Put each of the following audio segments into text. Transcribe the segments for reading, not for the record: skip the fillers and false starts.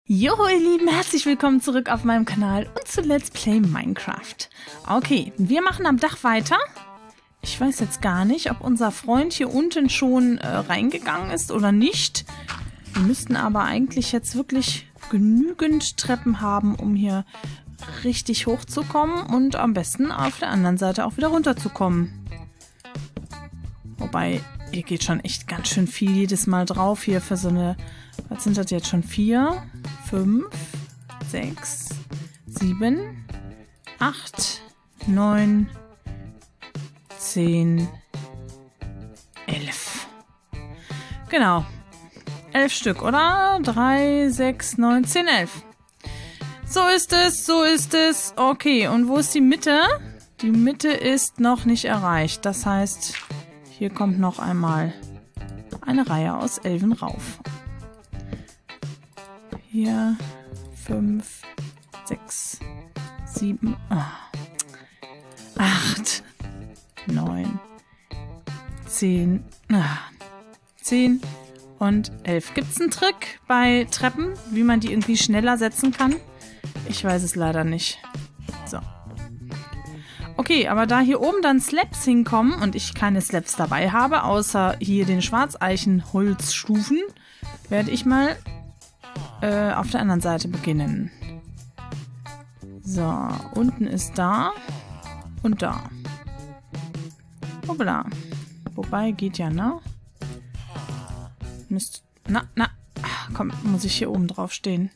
Joho ihr Lieben, herzlich willkommen zurück auf meinem Kanal und zu Let's Play Minecraft. Okay, wir machen am Dach weiter. Ich weiß jetzt gar nicht, ob unser Freund hier unten schon reingegangen ist oder nicht. Wir müssten aber eigentlich jetzt wirklich genügend Treppen haben, um hier richtig hochzukommen und am besten auf der anderen Seite auch wieder runterzukommen. Wobei, hier geht schon echt ganz schön viel jedes Mal drauf hier für so eine... Was sind das jetzt schon? 4, 5, 6, 7, 8, 9, 10, 11. Genau. 11 Stück, oder? 3, 6, 9, 10, 11. So ist es, so ist es. Okay, und wo ist die Mitte? Die Mitte ist noch nicht erreicht. Das heißt, hier kommt noch einmal eine Reihe aus 11 rauf. 4, 5, 6, 7, 8, 9, 10, 10 und 11. Gibt es einen Trick bei Treppen, wie man die irgendwie schneller setzen kann? Ich weiß es leider nicht. So. Okay, aber da hier oben dann Slabs hinkommen und ich keine Slabs dabei habe, außer hier den Schwarzeichenholzstufen, werde ich mal auf der anderen Seite beginnen. So, unten ist da und da. Hoppla. Wobei, geht ja, ne? Komm, muss ich hier oben drauf stehen.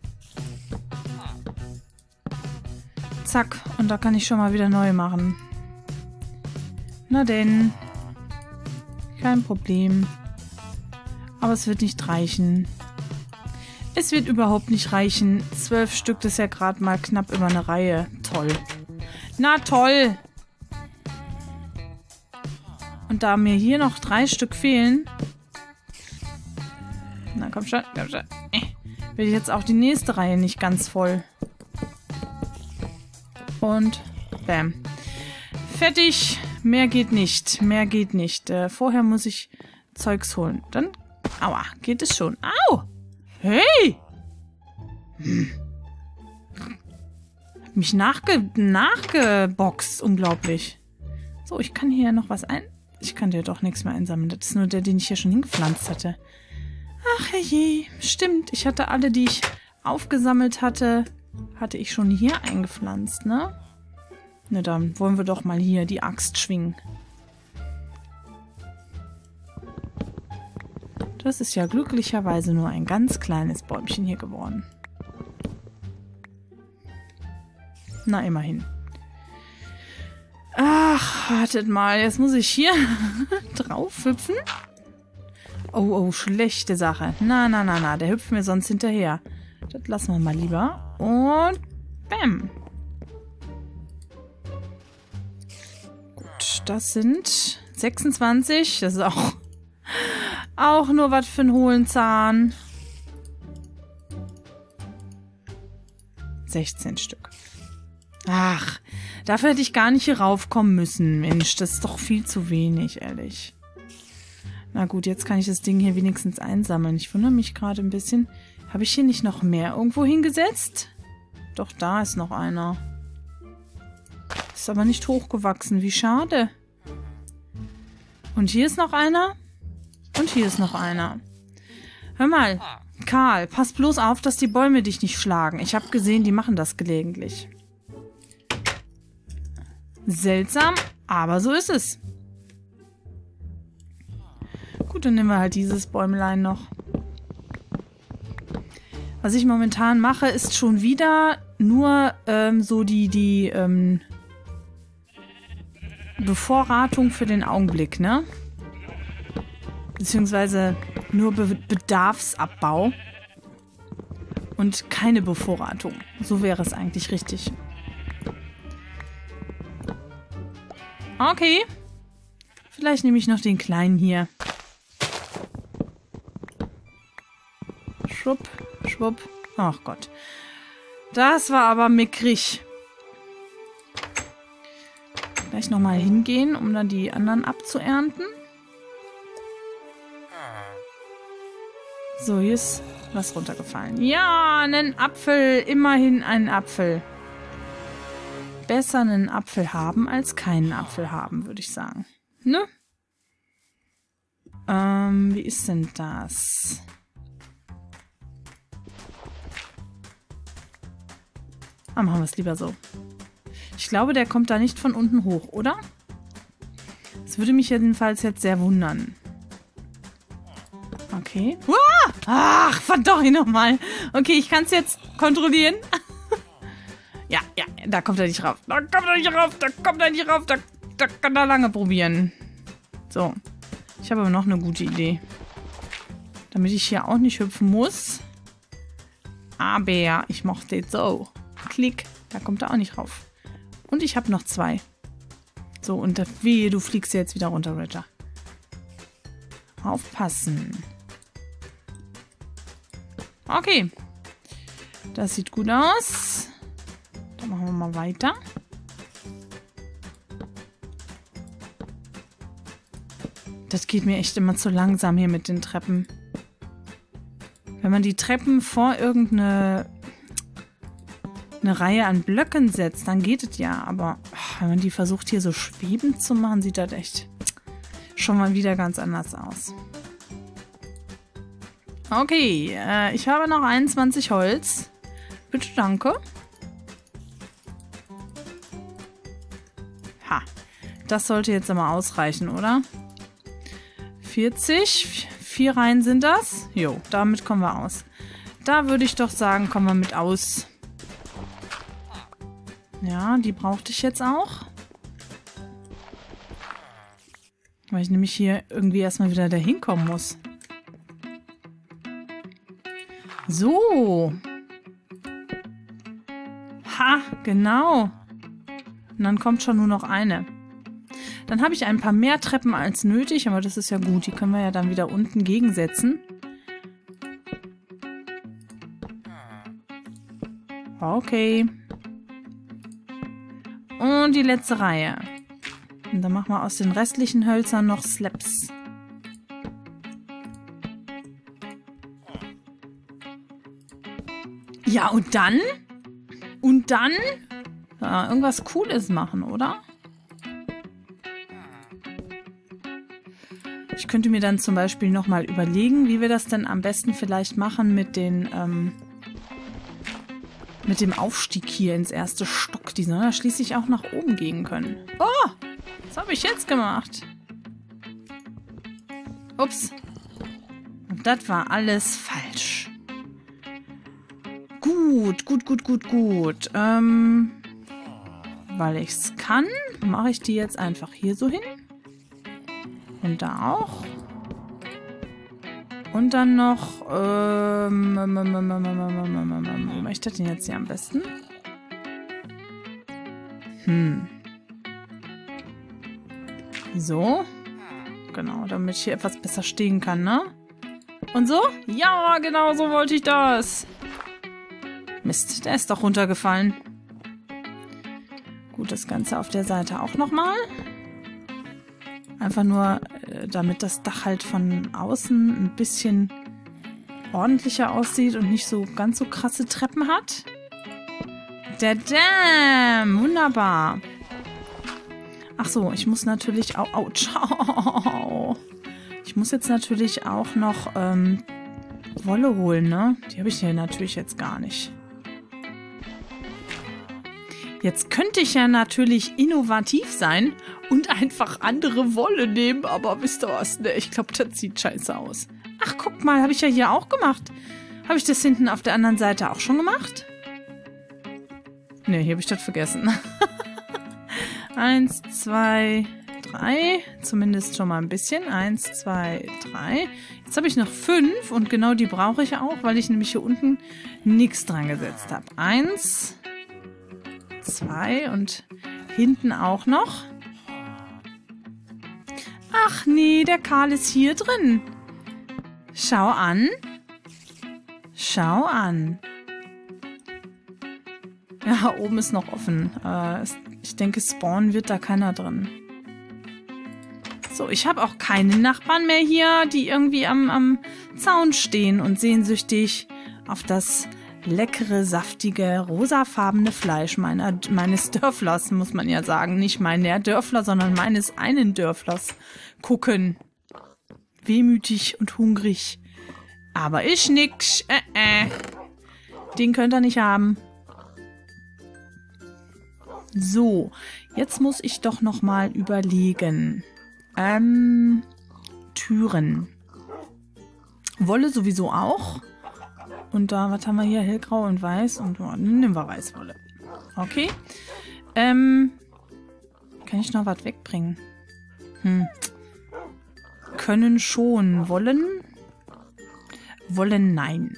Zack, und da kann ich schon mal wieder neu machen. Na denn. Kein Problem. Aber es wird nicht reichen. Es wird überhaupt nicht reichen. 12 Stück, das ist ja gerade mal knapp über eine Reihe. Toll. Na toll. Und da mir hier noch 3 Stück fehlen... Na komm schon, komm schon. Will ich jetzt auch die nächste Reihe nicht ganz voll. Und bam. Fertig. Mehr geht nicht. Mehr geht nicht. Vorher muss ich Zeugs holen. Dann... Aua, geht es schon. Au! Hey! Hab mich nachgeboxt. Unglaublich. So, ich kann hier noch was ein... Ich kann dir doch nichts mehr einsammeln. Das ist nur der, den ich hier schon hingepflanzt hatte. Ach herrje. Stimmt. Ich hatte alle, die ich aufgesammelt hatte, hatte ich schon hier eingepflanzt, ne? Na dann wollen wir doch mal hier die Axt schwingen. Das ist ja glücklicherweise nur ein ganz kleines Bäumchen hier geworden. Na, immerhin. Ach, wartet mal. Jetzt muss ich hier drauf hüpfen. Oh, schlechte Sache. Na. Der hüpft mir sonst hinterher. Das lassen wir mal lieber. Und bam. Gut, das sind 26. Das ist auch nur was für einen hohlen Zahn. 16 Stück. Ach, dafür hätte ich gar nicht hier raufkommen müssen. Mensch, das ist doch viel zu wenig, ehrlich. Na gut, jetzt kann ich das Ding hier wenigstens einsammeln. Ich wundere mich gerade ein bisschen. Habe ich hier nicht noch mehr irgendwo hingesetzt? Doch, da ist noch einer. Ist aber nicht hochgewachsen. Wie schade. Und hier ist noch einer. Und hier ist noch einer. Hör mal, Karl, pass bloß auf, dass die Bäume dich nicht schlagen. Ich habe gesehen, die machen das gelegentlich. Seltsam, aber so ist es. Gut, dann nehmen wir halt dieses Bäumlein noch. Was ich momentan mache, ist schon wieder nur so die Bevorratung für den Augenblick, ne? Beziehungsweise nur Bedarfsabbau und keine Bevorratung. So wäre es eigentlich richtig. Okay. Vielleicht nehme ich noch den kleinen hier. Schwupp, schwupp. Ach Gott. Das war aber mickrig. Gleich nochmal hingehen, um dann die anderen abzuernten. So, hier ist Was runtergefallen? Ja, einen Apfel. Immerhin einen Apfel. Besser einen Apfel haben, als keinen Apfel haben, würde ich sagen. Ne? Wie ist denn das? Machen wir es lieber so. Ich glaube, der kommt da nicht von unten hoch, oder? Das würde mich jedenfalls jetzt sehr wundern. Okay. Uah! Ach, verdammt nochmal. Okay, ich kann es jetzt kontrollieren. Ja, da kommt er nicht rauf. Da kommt er nicht rauf. Da kann er lange probieren. So. Ich habe aber noch eine gute Idee. Damit ich hier auch nicht hüpfen muss. Aber ich mochte es so. Klick. Da kommt er auch nicht rauf. Und ich habe noch 2. So, und wehe, du fliegst jetzt wieder runter, Roger. Aufpassen. Okay. Das sieht gut aus. Dann machen wir mal weiter. Das geht mir echt immer zu langsam hier mit den Treppen. Wenn man die Treppen vor irgendeine Reihe an Blöcken setzt, dann geht es ja. Aber wenn man die versucht hier so schwebend zu machen, sieht das echt schon mal wieder ganz anders aus. Okay, ich habe noch 21 Holz. Bitte, danke. Ha, das sollte jetzt aber ausreichen, oder? 40, 4 Reihen sind das. Jo, damit kommen wir aus. Da würde ich doch sagen, kommen wir mit aus. Ja, die brauchte ich jetzt auch. Weil ich nämlich hier irgendwie erstmal wieder dahin kommen muss. So. Ha, genau. Und dann kommt schon nur noch eine. Dann habe ich ein paar mehr Treppen als nötig, aber das ist ja gut. Die können wir ja dann wieder unten gegensetzen. Okay. Und die letzte Reihe. Und dann machen wir aus den restlichen Hölzern noch Slabs. Ja, und dann? Irgendwas Cooles machen, oder? Ich könnte mir dann zum Beispiel nochmal überlegen, wie wir das denn am besten vielleicht machen mit dem Aufstieg hier ins erste Stock. Die sollen da schließlich auch nach oben gehen können. Oh, was habe ich jetzt gemacht? Ups. Und das war alles falsch. Gut. Weil ich es kann, mache ich die jetzt einfach hier so hin. Und da auch. Und dann noch, wie mache ich das denn jetzt hier am besten? So. Genau, damit ich hier etwas besser stehen kann, ne? Und so? Ja, genau so wollte ich das. Mist, der ist doch runtergefallen. Gut, das Ganze auf der Seite auch nochmal. Einfach nur, damit das Dach halt von außen ein bisschen ordentlicher aussieht und nicht so ganz so krasse Treppen hat. Damn, wunderbar. Ach so, ich muss natürlich auch... Autsch. Ich muss jetzt natürlich auch noch Wolle holen, ne? Die habe ich hier natürlich jetzt gar nicht. Jetzt könnte ich ja natürlich innovativ sein und einfach andere Wolle nehmen, aber wisst ihr was, ne? Ich glaube, das sieht scheiße aus. Ach, guck mal, habe ich ja hier auch gemacht. Habe ich das hinten auf der anderen Seite auch schon gemacht? Ne, hier habe ich das vergessen. 1, 2, 3. Zumindest schon mal ein bisschen. 1, 2, 3. Jetzt habe ich noch 5 und genau die brauche ich auch, weil ich nämlich hier unten nichts dran gesetzt habe. 1, 2 und hinten auch noch. Ach nee, der Karl ist hier drin. Schau an. Schau an. Ja, oben ist noch offen. Ich denke, spawnen wird da keiner drin. So, ich habe auch keine Nachbarn mehr hier, die irgendwie am Zaun stehen und sehnsüchtig auf das leckere, saftige, rosafarbene Fleisch meines Dörflers, muss man ja sagen. Nicht meiner Dörfler, sondern meines einen Dörflers gucken. Wehmütig und hungrig. Aber ich nix. Den könnt ihr nicht haben. So, jetzt muss ich doch noch mal überlegen. Türen. Wolle sowieso auch. Und da, was haben wir hier? Hellgrau und Weiß. Und nehmen wir Weißwolle. Okay. Kann ich noch was wegbringen? Können schon. Wollen? Wollen nein.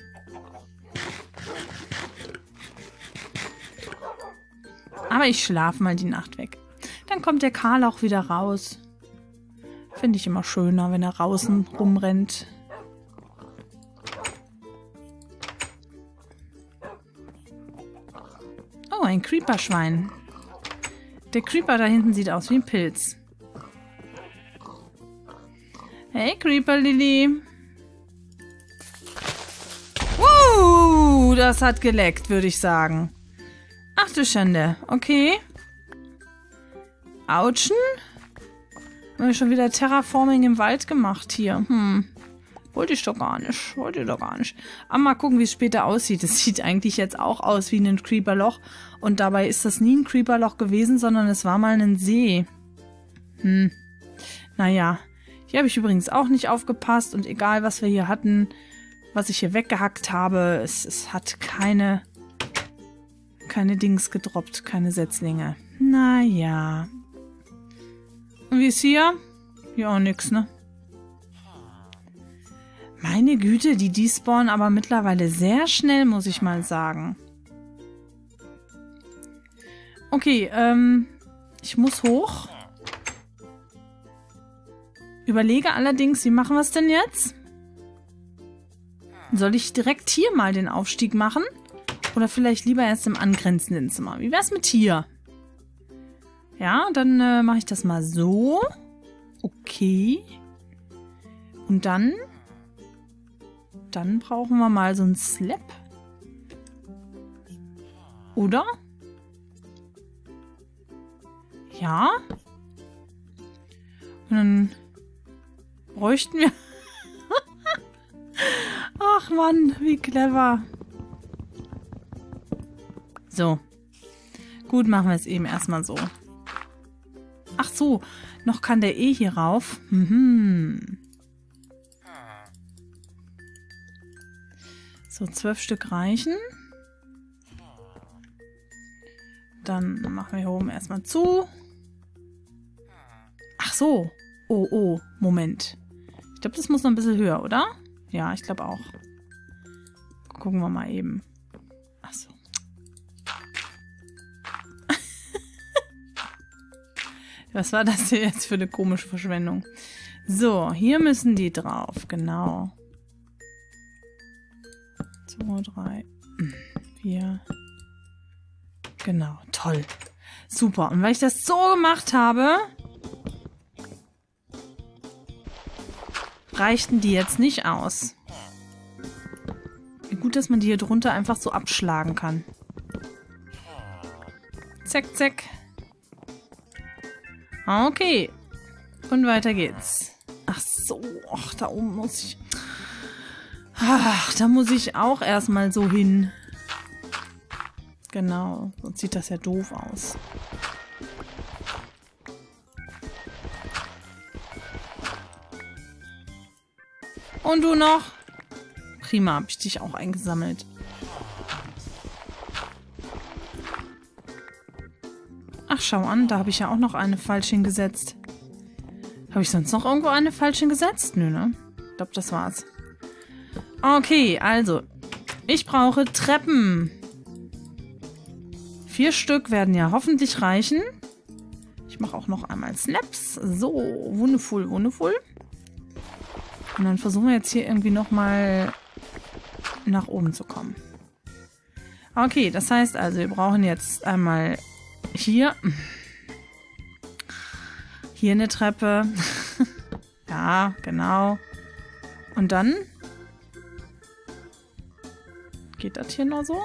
Aber ich schlafe mal die Nacht weg. Dann kommt der Karl auch wieder raus. Finde ich immer schöner, wenn er draußen rumrennt. Oh, ein Creeper-Schwein. Der Creeper da hinten sieht aus wie ein Pilz. Hey, Creeper-Lilly. Das hat geleckt, würde ich sagen. Ach du Schande. Okay. Autschen? Haben wir schon wieder Terraforming im Wald gemacht hier. Wollte ich doch gar nicht. Aber mal gucken, wie es später aussieht. Es sieht eigentlich jetzt auch aus wie ein Creeperloch. Und dabei ist das nie ein Creeperloch gewesen, sondern es war mal ein See. Naja. Hier habe ich übrigens auch nicht aufgepasst. Und egal, was wir hier hatten, was ich hier weggehackt habe, es hat keine Dings gedroppt, keine Setzlinge. Naja. Und wie ist hier? Hier auch nix, ne? Meine Güte, die despawnen aber mittlerweile sehr schnell, muss ich mal sagen. Okay, ich muss hoch. Überlege allerdings, wie machen wir es denn jetzt? Soll ich direkt hier mal den Aufstieg machen? Oder vielleicht lieber erst im angrenzenden Zimmer? Wie wär's mit hier? Ja, dann mache ich das mal so. Okay. Und dann brauchen wir mal so einen Slab. Oder? Ja. Und dann bräuchten wir... Ach Mann, wie clever. So. Gut, machen wir es eben erstmal so. Ach so, noch kann der hier rauf. So, 12 Stück reichen. Dann machen wir hier oben erstmal zu. Ach so. Oh, Moment. Ich glaube, das muss noch ein bisschen höher, oder? Ja, ich glaube auch. Gucken wir mal eben. Ach so. Was war das hier jetzt für eine komische Verschwendung? So, hier müssen die drauf. Genau. 2, 3, 4. Genau, toll. Super. Und weil ich das so gemacht habe, reichten die jetzt nicht aus. Wie gut, dass man die hier drunter einfach so abschlagen kann. Zack, zack. Okay. Und weiter geht's. Ach so. Ach, da oben muss ich... Ach, da muss ich auch erstmal so hin. Genau. Sonst sieht das ja doof aus. Und du noch? Prima, habe ich dich auch eingesammelt. Ach, schau an, da habe ich ja auch noch eine falsch hingesetzt. Habe ich sonst noch irgendwo eine falsch hingesetzt? Nö, ne? Ich glaube, das war's. Okay, also. Ich brauche Treppen. 4 Stück werden ja hoffentlich reichen. Ich mache auch noch einmal Snaps. So, wundervoll, wundervoll. Und dann versuchen wir jetzt hier irgendwie nochmal nach oben zu kommen. Okay, das heißt also, wir brauchen jetzt einmal hier eine Treppe. Ja, genau. Und dann geht das hier noch so?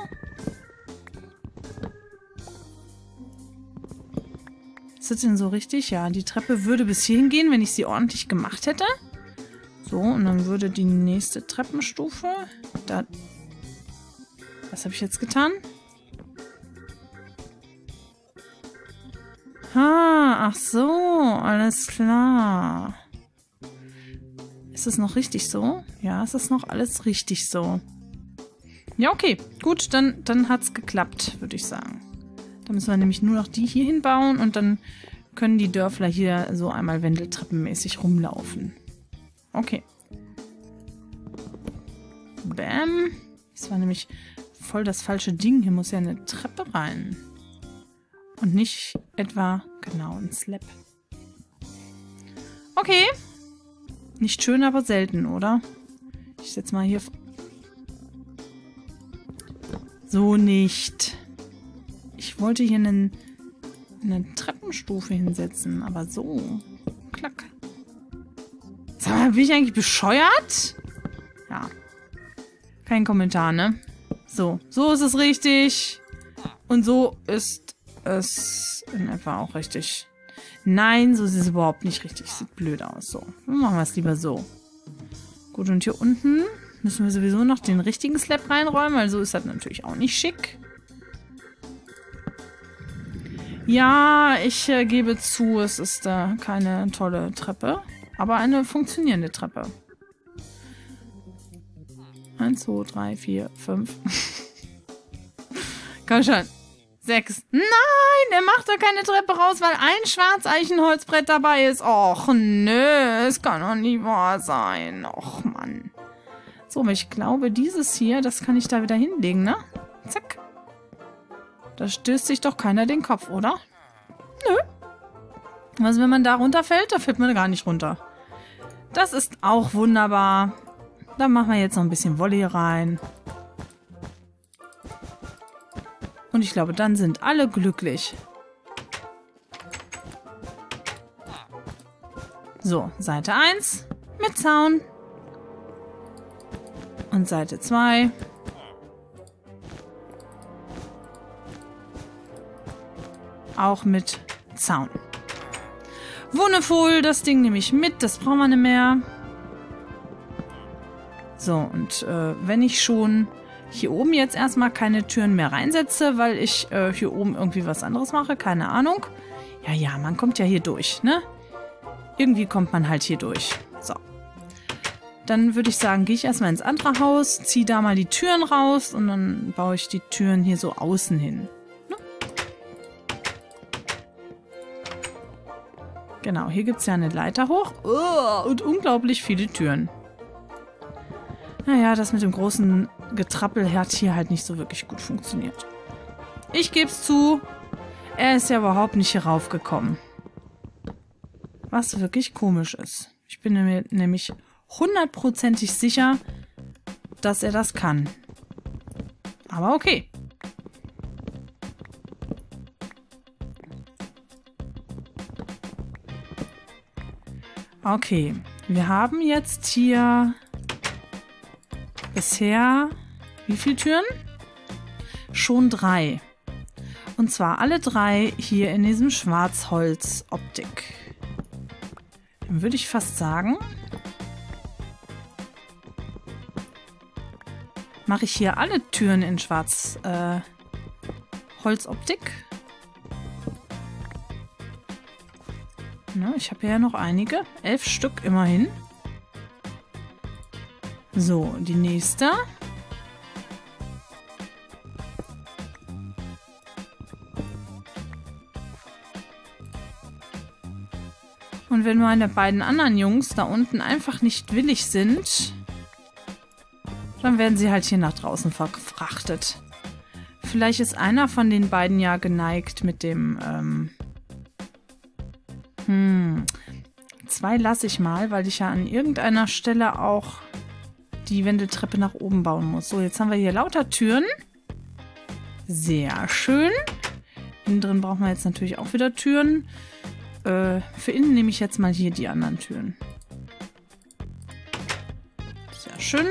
Ist das denn so richtig? Ja, die Treppe würde bis hierhin gehen, wenn ich sie ordentlich gemacht hätte. So, und dann würde die nächste Treppenstufe... Da. Was habe ich jetzt getan? Ach so, alles klar. Ist es noch richtig so? Ja, es ist noch alles richtig so. Ja, okay. Gut, dann hat es geklappt, würde ich sagen. Dann müssen wir nämlich nur noch die hier hinbauen und dann können die Dörfler hier so einmal wendeltreppenmäßig rumlaufen. Okay. Bam. Das war nämlich voll das falsche Ding. Hier muss ja eine Treppe rein. Und nicht etwa, genau, ein Slab. Okay. Nicht schön, aber selten, oder? Ich setze mal hier... So nicht. Ich wollte hier eine Treppenstufe hinsetzen, aber so. Klack. Sag mal, bin ich eigentlich bescheuert? Ja. Kein Kommentar, ne? So. So ist es richtig. Und so ist es in etwa auch richtig. Nein, so ist es überhaupt nicht richtig. Sieht blöd aus. So. Dann machen wir es lieber so. Gut, und hier unten müssen wir sowieso noch den richtigen Slab reinräumen, weil so ist das natürlich auch nicht schick. Ja, ich gebe zu, es ist keine tolle Treppe, aber eine funktionierende Treppe. 1, 2, 3, 4, 5. Komm schon. 6. Nein, er macht da keine Treppe raus, weil ein Schwarzeichenholzbrett dabei ist. Och, nö, es kann doch nicht wahr sein. Och, Mann. So, aber ich glaube, dieses hier, das kann ich da wieder hinlegen, ne? Zack. Da stößt sich doch keiner den Kopf, oder? Nö. Also wenn man da runterfällt, da fällt man gar nicht runter. Das ist auch wunderbar. Da machen wir jetzt noch ein bisschen Wolle hier rein. Und ich glaube, dann sind alle glücklich. So, Seite 1 mit Zaun. Und Seite 2. Auch mit Zaun. Wundervoll, das Ding nehme ich mit, das brauchen wir nicht mehr. So, und wenn ich schon hier oben jetzt erstmal keine Türen mehr reinsetze, weil ich hier oben irgendwie was anderes mache, keine Ahnung. Ja, man kommt ja hier durch, ne? Irgendwie kommt man halt hier durch. So. Dann würde ich sagen, gehe ich erstmal ins andere Haus, ziehe da mal die Türen raus und dann baue ich die Türen hier so außen hin. Ne? Genau, hier gibt es ja eine Leiter hoch. Und unglaublich viele Türen. Naja, das mit dem großen Getrappel hat hier halt nicht so wirklich gut funktioniert. Ich gebe es zu, er ist ja überhaupt nicht hier raufgekommen. Was wirklich komisch ist. Ich bin mir nämlich 100%ig sicher, dass er das kann. Aber okay. Okay, wir haben jetzt hier bisher wie viele Türen? Schon 3. Und zwar alle 3 hier in diesem Schwarzholz-Optik. Dann würde ich fast sagen, mache ich hier alle Türen in Schwarz-Holz-Optik. Ich habe ja noch einige. 11 Stück immerhin. So, die nächste. Und wenn meine beiden anderen Jungs da unten einfach nicht willig sind, dann werden sie halt hier nach draußen verfrachtet. Vielleicht ist einer von den beiden ja geneigt mit dem, 2 lasse ich mal, weil ich ja an irgendeiner Stelle auch die Wendeltreppe nach oben bauen muss. So, jetzt haben wir hier lauter Türen. Sehr schön. Innen drin brauchen wir jetzt natürlich auch wieder Türen. Für innen nehme ich jetzt mal hier die anderen Türen. schön.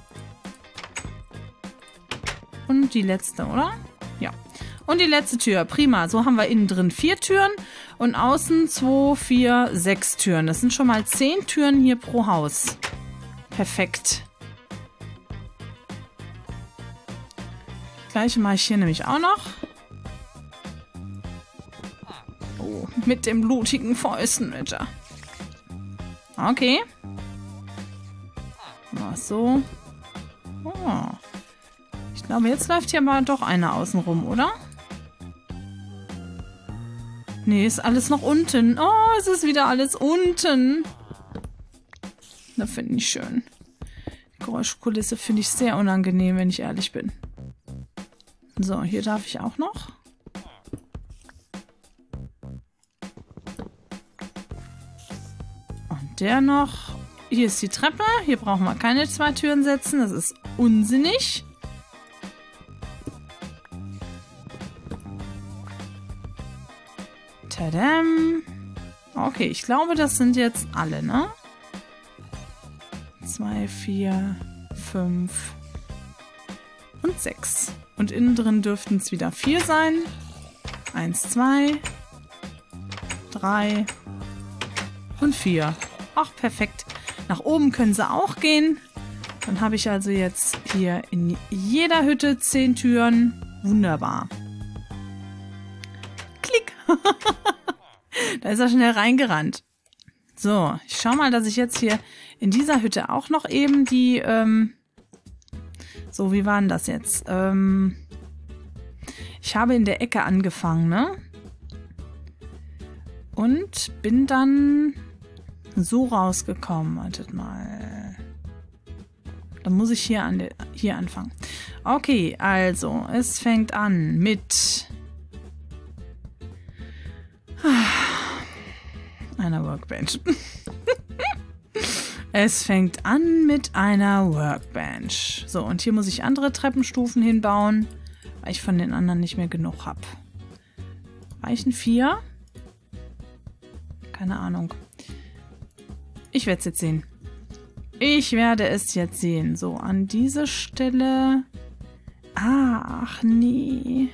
Und die letzte, oder? Ja. Und die letzte Tür. Prima. So haben wir innen drin 4 Türen und außen 2, 4, 6 Türen. Das sind schon mal 10 Türen hier pro Haus. Perfekt. Gleiche mache ich hier nämlich auch noch. Oh, mit dem blutigen Fäusten, Ritter. Okay. Mal so. Oh. Ich glaube, jetzt läuft hier aber doch einer außen rum, oder? Nee, ist alles noch unten. Oh, es ist wieder alles unten. Das finde ich schön. Die Geräuschkulisse finde ich sehr unangenehm, wenn ich ehrlich bin. So, hier darf ich auch noch. Und der noch. Hier ist die Treppe. Hier brauchen wir keine 2 Türen setzen. Das ist unsinnig. Tadam. Okay, ich glaube, das sind jetzt alle, ne? 2, 4, 5 und 6. Und innen drin dürften es wieder 4 sein. 1, 2, 3 und 4. Ach, perfekt. Nach oben können sie auch gehen. Dann habe ich also jetzt hier in jeder Hütte 10 Türen. Wunderbar. Klick. Da ist er schnell reingerannt. So, ich schau mal, dass ich jetzt hier in dieser Hütte auch noch eben die, so, wie war denn das jetzt? Ich habe in der Ecke angefangen, ne? Und bin dann so rausgekommen. Wartet mal. Dann muss ich hier anfangen. Okay, also, es fängt an mit einer Workbench. Es fängt an mit einer Workbench. So, und hier muss ich andere Treppenstufen hinbauen, weil ich von den anderen nicht mehr genug habe. Reichen 4? Keine Ahnung. Ich werde es jetzt sehen. Ich werde es jetzt sehen. So, an diese Stelle. Ach, nee.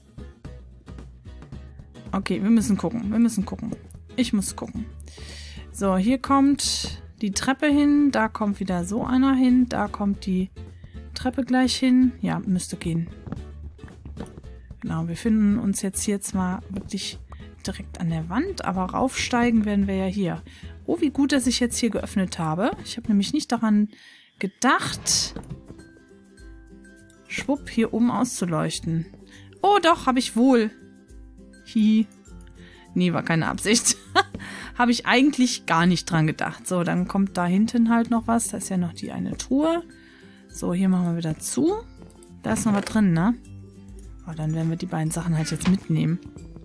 Okay, wir müssen gucken. Wir müssen gucken. Ich muss gucken. So, hier kommt die Treppe hin. Da kommt wieder so einer hin. Da kommt die Treppe gleich hin. Ja, müsste gehen. Genau, wir finden uns jetzt hier zwar wirklich direkt an der Wand, aber raufsteigen werden wir ja hier. Oh, wie gut, dass ich jetzt hier geöffnet habe. Ich habe nämlich nicht daran gedacht, schwupp, hier oben auszuleuchten. Oh, doch, habe ich wohl. Hihi. Nee, war keine Absicht. Habe ich eigentlich gar nicht dran gedacht. So, dann kommt da hinten halt noch was. Da ist ja noch die eine Truhe. So, hier machen wir wieder zu. Da ist noch was drin, ne? Oh, dann werden wir die beiden Sachen halt jetzt mitnehmen.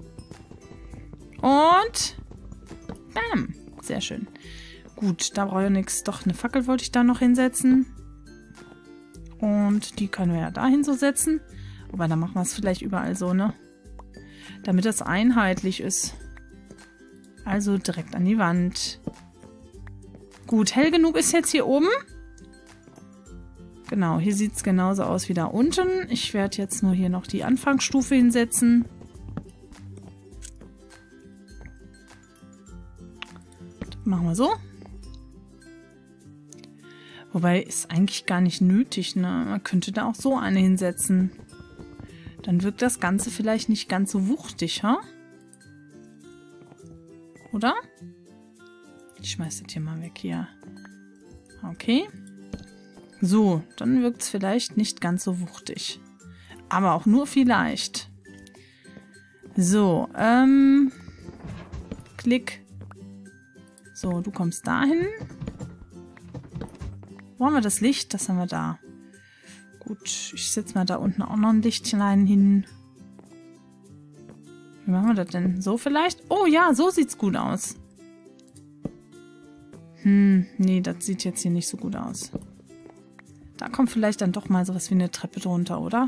Und bam. Sehr schön. Gut, da brauche ich nichts. Doch, eine Fackel wollte ich da noch hinsetzen. Und die können wir ja dahin so setzen. Wobei, dann machen wir es vielleicht überall so, ne? Damit das einheitlich ist. Also direkt an die Wand. Gut, hell genug ist jetzt hier oben. Genau, hier sieht es genauso aus wie da unten. Ich werde jetzt nur hier noch die Anfangsstufe hinsetzen. Das machen wir so. Wobei, ist eigentlich gar nicht nötig, ne? Man könnte da auch so eine hinsetzen. Dann wirkt das Ganze vielleicht nicht ganz so wuchtig, ha? Oder? Ich schmeiß das hier mal weg hier. Okay. So, dann wirkt es vielleicht nicht ganz so wuchtig. Aber auch nur vielleicht. So, Klick. So, du kommst dahin. Wo haben wir das Licht? Das haben wir da. Gut, ich setze mal da unten auch noch ein Lichtlein hin. Wie machen wir das denn? So vielleicht? Oh ja, so sieht's gut aus. Nee, das sieht jetzt hier nicht so gut aus. Da kommt vielleicht dann doch mal sowas wie eine Treppe drunter, oder?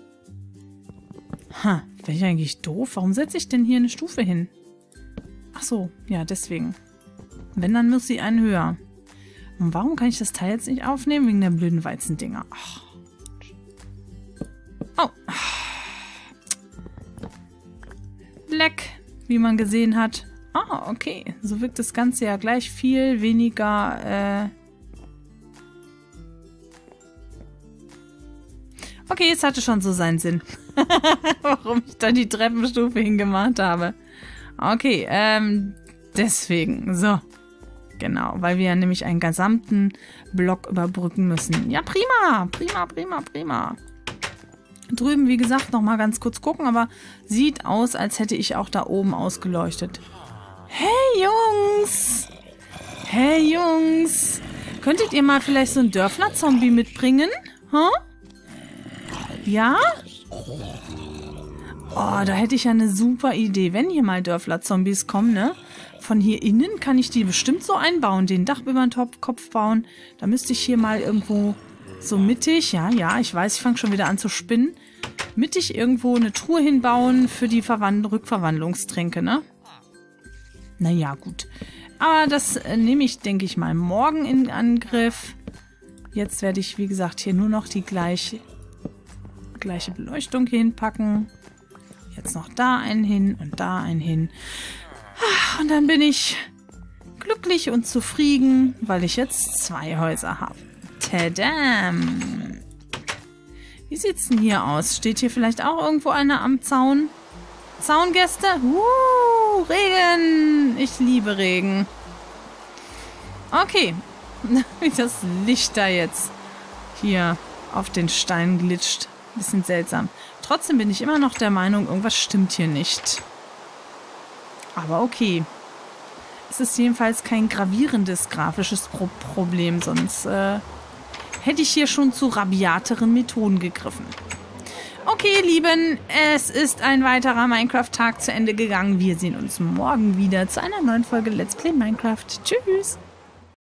Ha, wäre ich eigentlich doof? Warum setze ich denn hier eine Stufe hin? Ach so, ja, deswegen. Wenn, dann muss sie einen höher. Und warum kann ich das Teil jetzt nicht aufnehmen? Wegen der blöden Weizendinger. Ach. Oh. Leck, wie man gesehen hat. Ah, okay. So wirkt das Ganze ja gleich viel weniger... Okay, es hatte schon so seinen Sinn. Warum ich da die Treppenstufe hingemacht habe. Okay, deswegen. So. Genau, weil wir ja nämlich einen gesamten Block überbrücken müssen. Ja, prima. Prima, prima, prima. Drüben, wie gesagt, nochmal ganz kurz gucken, aber sieht aus, als hätte ich auch da oben ausgeleuchtet. Hey, Jungs! Hey, Jungs! Könntet ihr mal vielleicht so einen Dörfler-Zombie mitbringen? Huh? Ja? Oh, da hätte ich ja eine super Idee, wenn hier mal Dörfler-Zombies kommen, ne? Von hier innen kann ich die bestimmt so einbauen, den Dach über den Kopf bauen. Da müsste ich hier mal irgendwo so mittig, ja, ich weiß, ich fange schon wieder an zu spinnen, mittig irgendwo eine Truhe hinbauen für die Rückverwandlungstränke, ne? Naja, gut. Aber das nehme ich, denke ich mal, morgen in Angriff. Jetzt werde ich, wie gesagt, hier nur noch die gleiche Beleuchtung hier hinpacken. Jetzt noch da einen hin und da einen hin. Und dann bin ich glücklich und zufrieden, weil ich jetzt 2 Häuser habe. Tadam! Wie sieht's denn hier aus? Steht hier vielleicht auch irgendwo einer am Zaun? Zaungäste? Regen! Ich liebe Regen. Okay. Wie das Licht da jetzt hier auf den Stein glitscht. Bisschen seltsam. Trotzdem bin ich immer noch der Meinung, irgendwas stimmt hier nicht. Aber okay. Es ist jedenfalls kein gravierendes grafisches Problem, sonst hätte ich hier schon zu rabiateren Methoden gegriffen. Okay, ihr Lieben, es ist ein weiterer Minecraft-Tag zu Ende gegangen. Wir sehen uns morgen wieder zu einer neuen Folge Let's Play Minecraft. Tschüss!